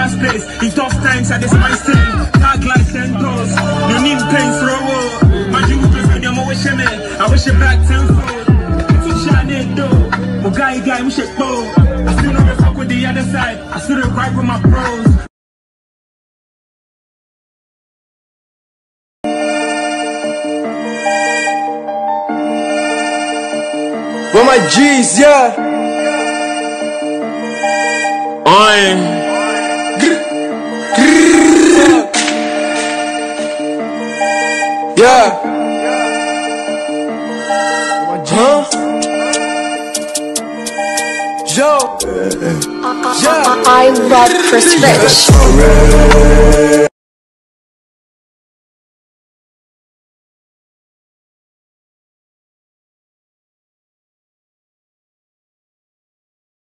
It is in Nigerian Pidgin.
fast pace. These tough times at this my state. Tag like 10 toes. You need pains for a war. Man, you would prefer them always shame. I wish you back tenfold. It's shining though. But guy, we should go. I still know the fuck with the other side. I still right with my bros. With my G's, yeah. Yeah. Huh? Yo. I love Chris Rich.